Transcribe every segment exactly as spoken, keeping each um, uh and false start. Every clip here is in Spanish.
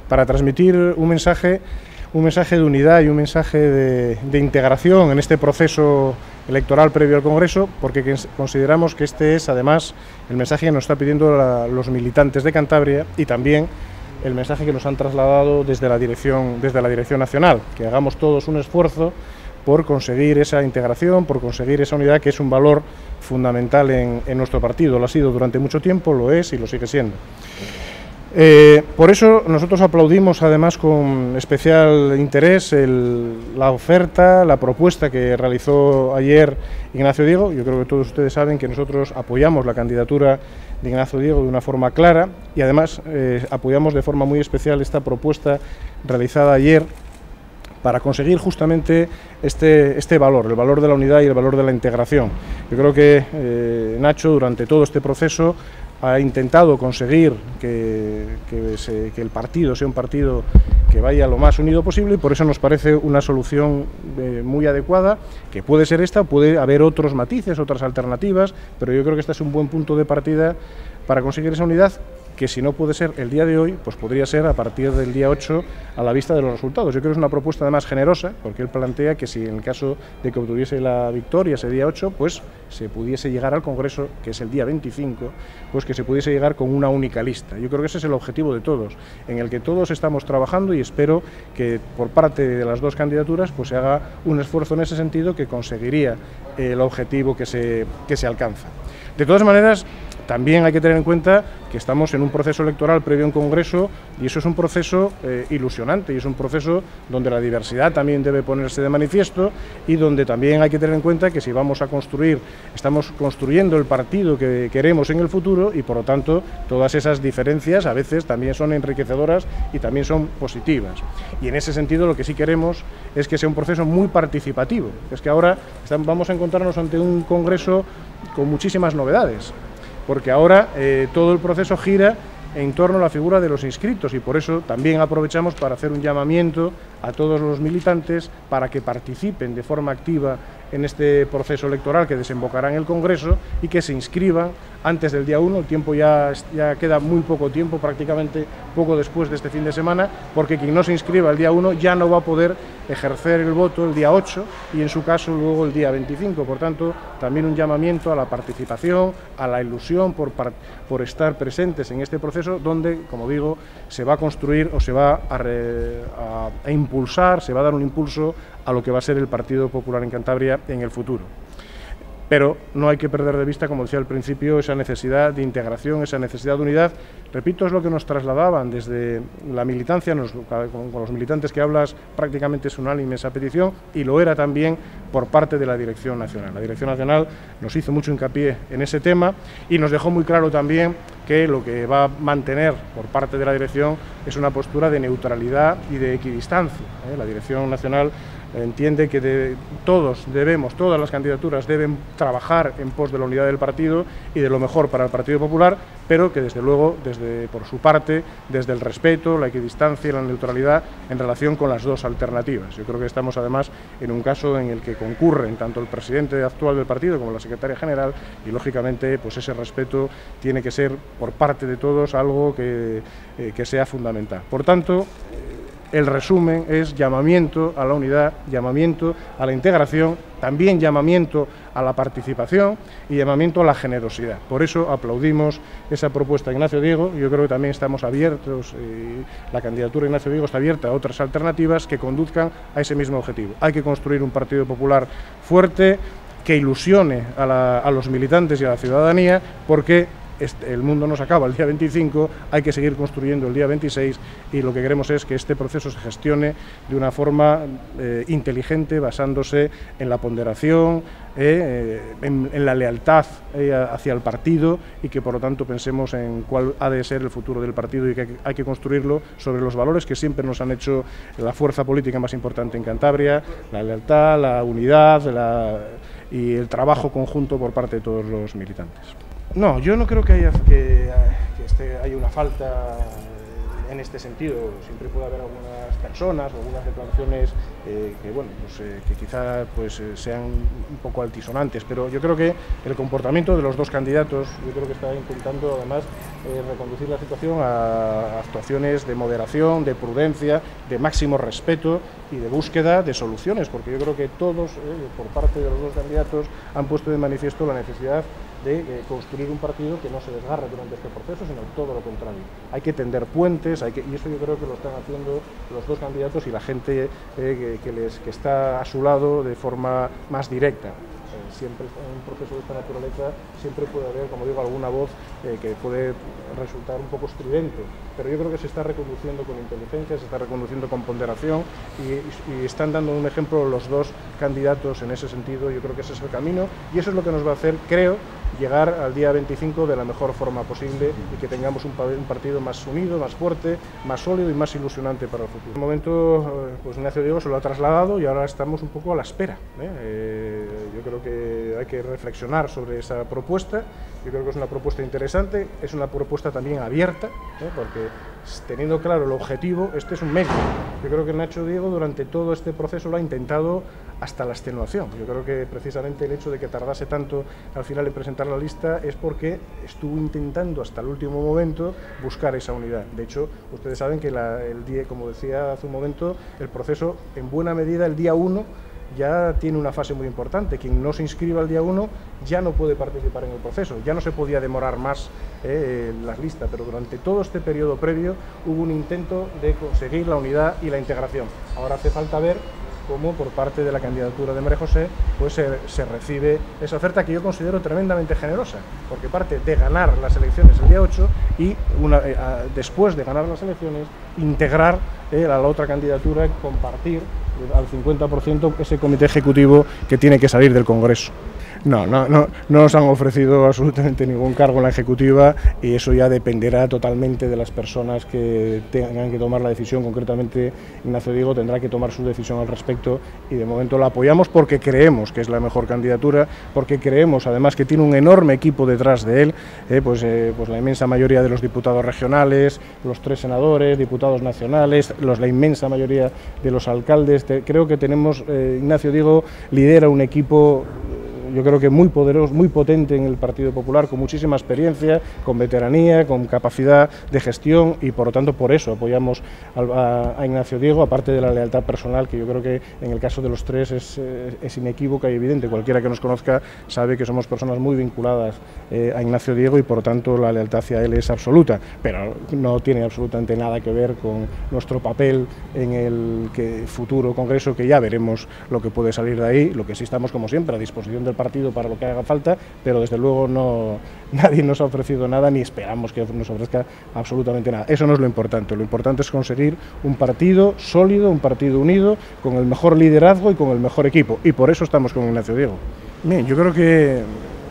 para transmitir un mensaje, un mensaje de unidad y un mensaje de, de integración en este proceso electoral previo al Congreso, porque consideramos que este es además el mensaje que nos está pidiendo la, los militantes de Cantabria y también el mensaje que nos han trasladado desde la dirección, desde la dirección nacional, que hagamos todos un esfuerzo por conseguir esa integración, por conseguir esa unidad, que es un valor fundamental en, en nuestro partido. Lo ha sido durante mucho tiempo, lo es y lo sigue siendo. Eh, por eso nosotros aplaudimos además con especial interés el, la oferta, la propuesta que realizó ayer Ignacio Diego. Yo creo que todos ustedes saben que nosotros apoyamos la candidatura de Ignacio Diego de una forma clara y además eh, apoyamos de forma muy especial esta propuesta realizada ayer para conseguir justamente este, este valor, el valor de la unidad y el valor de la integración. Yo creo que eh, Nacho durante todo este proceso ha intentado conseguir que, que, se, que el partido sea un partido que vaya lo más unido posible y por eso nos parece una solución eh, muy adecuada, que puede ser esta, puede haber otros matices, otras alternativas, pero yo creo que este es un buen punto de partida para conseguir esa unidad, que si no puede ser el día de hoy, pues podría ser a partir del día ocho a la vista de los resultados. Yo creo que es una propuesta además generosa, porque él plantea que si en el caso de que obtuviese la victoria ese día ocho, pues se pudiese llegar al Congreso, que es el día veinticinco, pues que se pudiese llegar con una única lista. Yo creo que ese es el objetivo de todos, en el que todos estamos trabajando y espero que por parte de las dos candidaturas pues se haga un esfuerzo en ese sentido que conseguiría el objetivo que se, que se alcanza. De todas maneras, también hay que tener en cuenta que estamos en un proceso electoral previo a un Congreso y eso es un proceso eh, ilusionante y es un proceso donde la diversidad también debe ponerse de manifiesto y donde también hay que tener en cuenta que si vamos a construir, estamos construyendo el partido que queremos en el futuro y por lo tanto todas esas diferencias a veces también son enriquecedoras y también son positivas. Y en ese sentido lo que sí queremos es que sea un proceso muy participativo. Es que ahora estamos, vamos a encontrarnos ante un Congreso con muchísimas novedades, porque ahora eh, todo el proceso gira en torno a la figura de los inscritos y por eso también aprovechamos para hacer un llamamiento a todos los militantes para que participen de forma activa en este proceso electoral que desembocará en el Congreso y que se inscriban antes del día uno, el tiempo ya, ya queda muy poco tiempo, prácticamente poco después de este fin de semana, porque quien no se inscriba el día uno ya no va a poder ejercer el voto el día ocho y en su caso luego el día veinticinco, por tanto también un llamamiento a la participación, a la ilusión por, por estar presentes en este proceso donde, como digo, se va a construir o se va a, re, a, a impulsar, se va a dar un impulso a lo que va a ser el Partido Popular en Cantabria en el futuro. Pero no hay que perder de vista, como decía al principio, esa necesidad de integración, esa necesidad de unidad. Repito, es lo que nos trasladaban desde la militancia, nos, con, con los militantes que hablas, prácticamente es unánime esa petición, y lo era también por parte de la Dirección Nacional. La Dirección Nacional nos hizo mucho hincapié en ese tema y nos dejó muy claro también que lo que va a mantener por parte de la Dirección es una postura de neutralidad y de equidistancia, ¿eh? La Dirección Nacional entiende que de, todos debemos, todas las candidaturas deben trabajar en pos de la unidad del partido y de lo mejor para el Partido Popular, pero que desde luego, desde por su parte, desde el respeto, la equidistancia y la neutralidad en relación con las dos alternativas. Yo creo que estamos además en un caso en el que concurren tanto el presidente actual del partido como la secretaria general y lógicamente pues ese respeto tiene que ser por parte de todos algo que, eh, que sea fundamental. Por tanto, el resumen es llamamiento a la unidad, llamamiento a la integración, también llamamiento a la participación y llamamiento a la generosidad. Por eso aplaudimos esa propuesta de Ignacio Diego y yo creo que también estamos abiertos, eh, la candidatura de Ignacio Diego está abierta a otras alternativas que conduzcan a ese mismo objetivo. Hay que construir un Partido Popular fuerte, que ilusione a, la, a los militantes y a la ciudadanía, porque Este, el mundo no se acaba el día veinticinco, hay que seguir construyendo el día veintiséis y lo que queremos es que este proceso se gestione de una forma eh, inteligente, basándose en la ponderación, eh, en, en la lealtad eh, hacia el partido y que por lo tanto pensemos en cuál ha de ser el futuro del partido y que hay que construirlo sobre los valores que siempre nos han hecho la fuerza política más importante en Cantabria, la lealtad, la unidad la, y el trabajo conjunto por parte de todos los militantes. No, yo no creo que haya, que, que este, haya una falta en este sentido. Siempre puede haber algunas personas, algunas declaraciones eh, que, bueno, pues, eh, que quizá pues, eh, sean un poco altisonantes, pero yo creo que el comportamiento de los dos candidatos, yo creo que está intentando además eh, reconducir la situación a actuaciones de moderación, de prudencia, de máximo respeto y de búsqueda de soluciones, porque yo creo que todos, eh, por parte de los dos candidatos, han puesto de manifiesto la necesidad de eh, construir un partido que no se desgarre durante este proceso, sino todo lo contrario. Hay que tender puentes, hay que, y eso yo creo que lo están haciendo los dos candidatos y la gente eh, que, que, les, que está a su lado de forma más directa. Eh, siempre en un proceso de esta naturaleza siempre puede haber, como digo, alguna voz eh, que puede resultar un poco estridente, pero yo creo que se está reconduciendo con inteligencia, se está reconduciendo con ponderación y, y están dando un ejemplo los dos candidatos en ese sentido. Yo creo que ese es el camino y eso es lo que nos va a hacer, creo, llegar al día veinticinco de la mejor forma posible y que tengamos un, un partido más unido, más fuerte, más sólido y más ilusionante para el futuro. En el momento, pues Ignacio Diego se lo ha trasladado y ahora estamos un poco a la espera, ¿eh? Eh, yo creo que hay que reflexionar sobre esa propuesta. Yo creo que es una propuesta interesante, es una propuesta también abierta, ¿eh? Porque teniendo claro el objetivo, este es un medio. Yo creo que Nacho Diego durante todo este proceso lo ha intentado hasta la extenuación. Yo creo que precisamente el hecho de que tardase tanto al final en presentar la lista es porque estuvo intentando hasta el último momento buscar esa unidad. De hecho, ustedes saben que la, el día, como decía hace un momento, el proceso en buena medida el día uno ya tiene una fase muy importante. Quien no se inscriba el día uno ya no puede participar en el proceso, ya no se podía demorar más eh, las listas, pero durante todo este periodo previo hubo un intento de conseguir la unidad y la integración. Ahora hace falta ver cómo por parte de la candidatura de María José pues se, se recibe esa oferta que yo considero tremendamente generosa, porque parte de ganar las elecciones el día ocho y una, eh, a, después de ganar las elecciones integrar eh, a la otra candidatura, compartir al cincuenta por ciento ese comité ejecutivo que tiene que salir del Congreso. No, no, no, no nos han ofrecido absolutamente ningún cargo en la ejecutiva y eso ya dependerá totalmente de las personas que tengan que tomar la decisión. Concretamente Ignacio Diego tendrá que tomar su decisión al respecto y de momento la apoyamos porque creemos que es la mejor candidatura, porque creemos además que tiene un enorme equipo detrás de él, eh, pues, eh, pues la inmensa mayoría de los diputados regionales, los tres senadores, diputados nacionales, los, la inmensa mayoría de los alcaldes. Te, creo que tenemos, eh, Ignacio Diego lidera un equipo yo creo que muy poderoso, muy potente en el Partido Popular, con muchísima experiencia, con veteranía, con capacidad de gestión y por lo tanto por eso apoyamos a, a Ignacio Diego, aparte de la lealtad personal que yo creo que en el caso de los tres es, es inequívoca y evidente. Cualquiera que nos conozca sabe que somos personas muy vinculadas eh, a Ignacio Diego y por lo tanto la lealtad hacia él es absoluta, pero no tiene absolutamente nada que ver con nuestro papel en el que futuro Congreso, que ya veremos lo que puede salir de ahí. Lo que sí estamos, como siempre, a disposición del partido para lo que haga falta, pero desde luego no, nadie nos ha ofrecido nada ni esperamos que nos ofrezca absolutamente nada. Eso no es lo importante, lo importante es conseguir un partido sólido, un partido unido, con el mejor liderazgo y con el mejor equipo, y por eso estamos con Ignacio Diego. Bien, yo creo que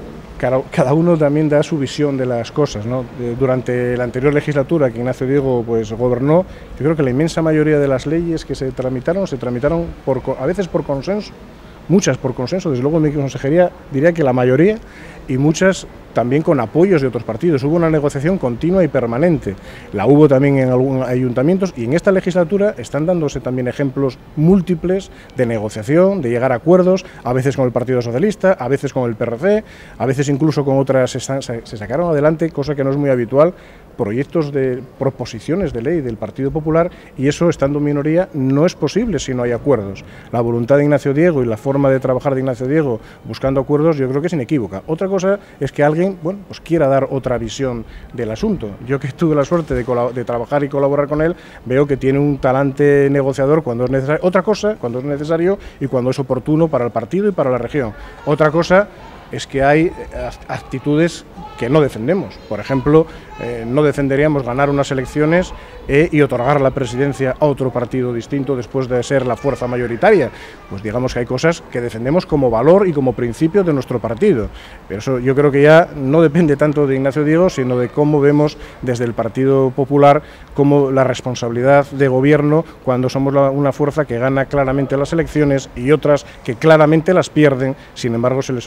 cada uno también da su visión de las cosas, ¿no? Durante la anterior legislatura que Ignacio Diego pues gobernó, yo creo que la inmensa mayoría de las leyes que se tramitaron, se tramitaron por, a veces por consenso, muchas por consenso, desde luego en mi consejería diría que la mayoría, y muchas también con apoyos de otros partidos. Hubo una negociación continua y permanente. La hubo también en algunos ayuntamientos y en esta legislatura están dándose también ejemplos múltiples de negociación, de llegar a acuerdos, a veces con el Partido Socialista, a veces con el P R C, a veces incluso con otras. Se, se sacaron adelante, cosa que no es muy habitual, proyectos de proposiciones de ley del Partido Popular, y eso, estando en minoría, no es posible si no hay acuerdos. La voluntad de Ignacio Diego y la forma de trabajar de Ignacio Diego buscando acuerdos yo creo que es inequívoca. Otra cosa es que alguien, bueno, pues quiera dar otra visión del asunto. Yo, que tuve la suerte de, de trabajar y colaborar con él, veo que tiene un talante negociador cuando es necesario. Otra cosa, cuando es necesario y cuando es oportuno para el partido y para la región. Otra cosa es que hay actitudes que no defendemos. Por ejemplo, eh, no defenderíamos ganar unas elecciones eh, y otorgar la presidencia a otro partido distinto después de ser la fuerza mayoritaria. Pues digamos que hay cosas que defendemos como valor y como principio de nuestro partido. Pero eso yo creo que ya no depende tanto de Ignacio Diego, sino de cómo vemos desde el Partido Popular como la responsabilidad de gobierno cuando somos la, una fuerza que gana claramente las elecciones y otras que claramente las pierden, sin embargo se les ofrece la presidencia.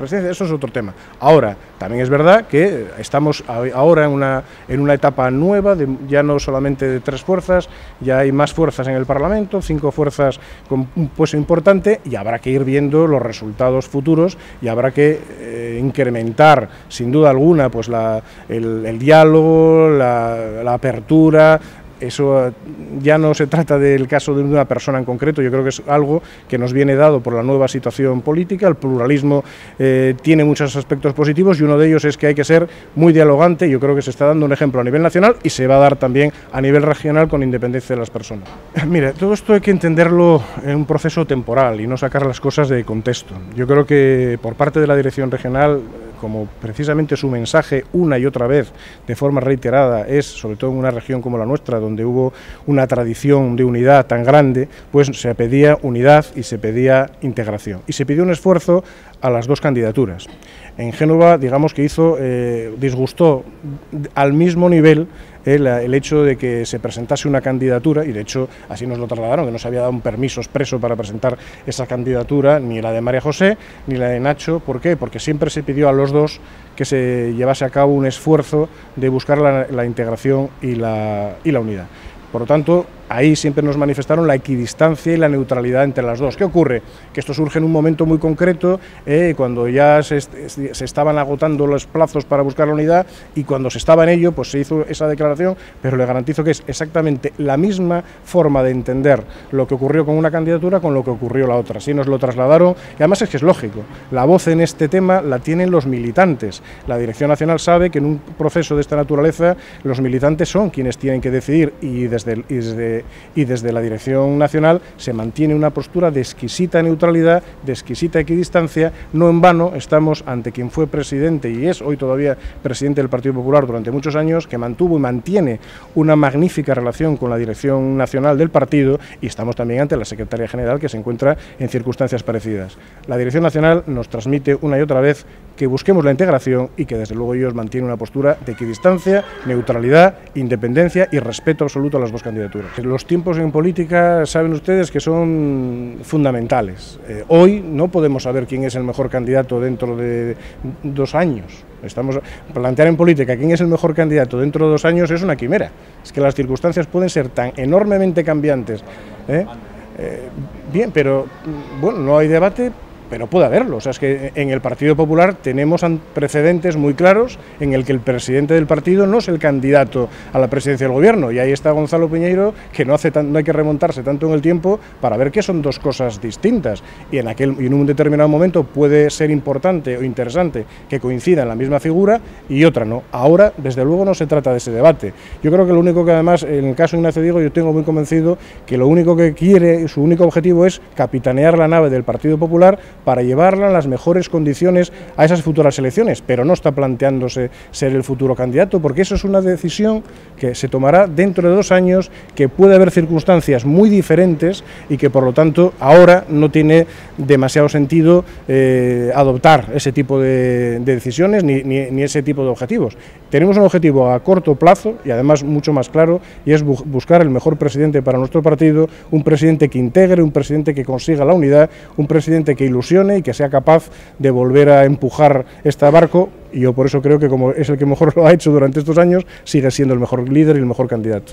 presidencia, eso es otro tema. Ahora, también es verdad que estamos ahora en una, en una etapa nueva, de, ya no solamente de tres fuerzas, ya hay más fuerzas en el Parlamento, cinco fuerzas con un peso importante, y habrá que ir viendo los resultados futuros y habrá que eh, incrementar, sin duda alguna, pues la, el, el diálogo, la, la apertura. Eso ya no se trata del caso de una persona en concreto, yo creo que es algo que nos viene dado por la nueva situación política. El pluralismo eh, tiene muchos aspectos positivos y uno de ellos es que hay que ser muy dialogante. Yo creo que se está dando un ejemplo a nivel nacional y se va a dar también a nivel regional con independencia de las personas. Mire, todo esto hay que entenderlo en un proceso temporal y no sacar las cosas de contexto. Yo creo que por parte de la dirección regional, como precisamente su mensaje una y otra vez de forma reiterada es, sobre todo en una región como la nuestra, donde hubo una tradición de unidad tan grande, pues se pedía unidad y se pedía integración. Y se pidió un esfuerzo a las dos candidaturas. En Génova, digamos que hizo, eh, disgustó al mismo nivel el, el hecho de que se presentase una candidatura, y de hecho así nos lo trasladaron, que no se había dado un permiso expreso para presentar esa candidatura, ni la de María José, ni la de Nacho. ¿Por qué? Porque siempre se pidió a los dos que se llevase a cabo un esfuerzo de buscar la, la integración y la, y la unidad. Por lo tanto, ahí siempre nos manifestaron la equidistancia y la neutralidad entre las dos. ¿Qué ocurre? Que esto surge en un momento muy concreto, eh, cuando ya se, se estaban agotando los plazos para buscar la unidad, y cuando se estaba en ello, pues se hizo esa declaración, pero le garantizo que es exactamente la misma forma de entender lo que ocurrió con una candidatura con lo que ocurrió la otra. Así nos lo trasladaron, y además es que es lógico, la voz en este tema la tienen los militantes. La Dirección Nacional sabe que en un proceso de esta naturaleza los militantes son quienes tienen que decidir, y desde, y desde y desde la Dirección Nacional se mantiene una postura de exquisita neutralidad, de exquisita equidistancia. No en vano estamos ante quien fue presidente y es hoy todavía presidente del Partido Popular durante muchos años, que mantuvo y mantiene una magnífica relación con la Dirección Nacional del partido, y estamos también ante la Secretaria General, que se encuentra en circunstancias parecidas. La Dirección Nacional nos transmite una y otra vez que busquemos la integración y que desde luego ellos mantienen una postura de equidistancia, neutralidad, independencia y respeto absoluto a las dos candidaturas. Los tiempos en política saben ustedes que son fundamentales. Eh, hoy no podemos saber quién es el mejor candidato dentro de dos años. Estamos plantear en política quién es el mejor candidato dentro de dos años es una quimera. Es que las circunstancias pueden ser tan enormemente cambiantes. ¿eh? Eh, bien, pero bueno, no hay debate, pero puede haberlo. O sea, es que en el Partido Popular tenemos precedentes muy claros en el que el presidente del partido no es el candidato a la presidencia del gobierno, y ahí está Gonzalo Piñeiro, que no hace tan, no hay que remontarse tanto en el tiempo para ver que son dos cosas distintas, y en aquel y en un determinado momento puede ser importante o interesante que coincida en la misma figura y otra no. Ahora, desde luego, no se trata de ese debate. Yo creo que lo único que, además, en el caso de Ignacio Diego, yo tengo muy convencido que lo único que quiere, su único objetivo es capitanear la nave del Partido Popular para llevarla en las mejores condiciones a esas futuras elecciones, pero no está planteándose ser el futuro candidato, porque eso es una decisión que se tomará dentro de dos años, que puede haber circunstancias muy diferentes y que por lo tanto ahora no tiene demasiado sentido eh, adoptar ese tipo de, de decisiones ni, ni, ni ese tipo de objetivos. Tenemos un objetivo a corto plazo y además mucho más claro, y es bu buscar el mejor presidente para nuestro partido, un presidente que integre, un presidente que consiga la unidad, un presidente que ilusione y que sea capaz de volver a empujar este barco, y yo por eso creo que, como es el que mejor lo ha hecho durante estos años, sigue siendo el mejor líder y el mejor candidato.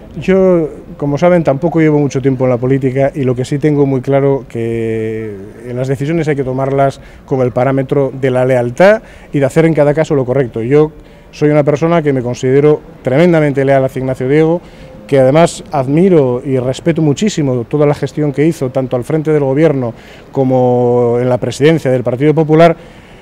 Yo, como saben, tampoco llevo mucho tiempo en la política, y lo que sí tengo muy claro que en las decisiones hay que tomarlas con el parámetro de la lealtad y de hacer en cada caso lo correcto. Yo soy una persona que me considero tremendamente leal a Ignacio Diego, que además admiro y respeto muchísimo toda la gestión que hizo, tanto al frente del gobierno como en la presidencia del Partido Popular,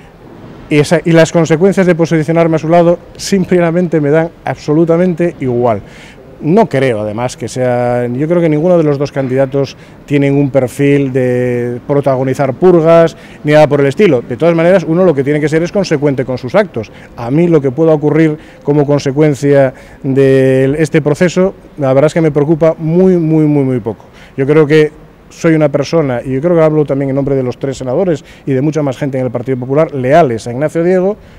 y, esa, y las consecuencias de posicionarme a su lado simplemente me dan absolutamente igual. No creo, además, que sea... Yo creo que ninguno de los dos candidatos tienen un perfil de protagonizar purgas ni nada por el estilo. De todas maneras, uno lo que tiene que ser es consecuente con sus actos. A mí lo que pueda ocurrir como consecuencia de este proceso, la verdad es que me preocupa muy, muy, muy, muy poco. Yo creo que soy una persona, y yo creo que hablo también en nombre de los tres senadores y de mucha más gente en el Partido Popular, leales a Ignacio Diego,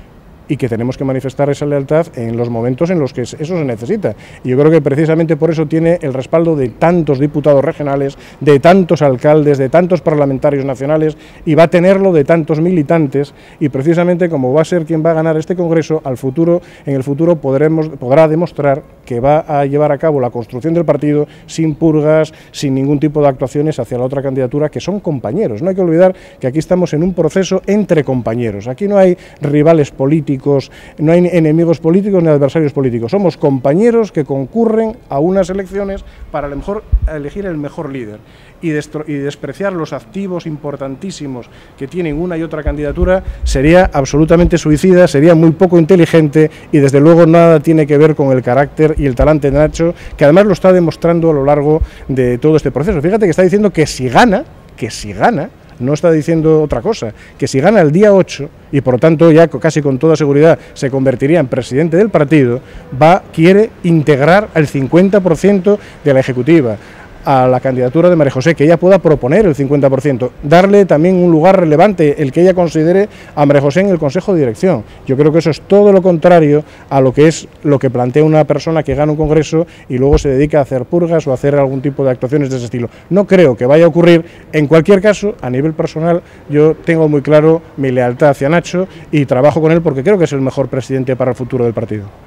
y que tenemos que manifestar esa lealtad en los momentos en los que eso se necesita. Y yo creo que precisamente por eso tiene el respaldo de tantos diputados regionales, de tantos alcaldes, de tantos parlamentarios nacionales, y va a tenerlo de tantos militantes, y precisamente como va a ser quien va a ganar este Congreso, al futuro, en el futuro podremos, podrá demostrar que va a llevar a cabo la construcción del partido sin purgas, sin ningún tipo de actuaciones hacia la otra candidatura, que son compañeros. No hay que olvidar que aquí estamos en un proceso entre compañeros. Aquí no hay rivales políticos, no hay enemigos políticos ni adversarios políticos. Somos compañeros que concurren a unas elecciones para a lo mejor elegir el mejor líder. Y, y despreciar los activos importantísimos que tienen una y otra candidatura sería absolutamente suicida, sería muy poco inteligente, y desde luego nada tiene que ver con el carácter y el talante de Nacho, que además lo está demostrando a lo largo de todo este proceso. Fíjate que está diciendo que si gana, que si gana, no está diciendo otra cosa, que si gana el día ocho, y por lo tanto ya casi con toda seguridad se convertiría en presidente del partido, va, quiere integrar el cincuenta por ciento de la ejecutiva a la candidatura de María José, que ella pueda proponer el cincuenta por ciento, darle también un lugar relevante, el que ella considere, a María José en el Consejo de Dirección. Yo creo que eso es todo lo contrario a lo que es lo que plantea una persona que gana un congreso y luego se dedica a hacer purgas o a hacer algún tipo de actuaciones de ese estilo. No creo que vaya a ocurrir. En cualquier caso, a nivel personal, yo tengo muy claro mi lealtad hacia Nacho y trabajo con él porque creo que es el mejor presidente para el futuro del partido.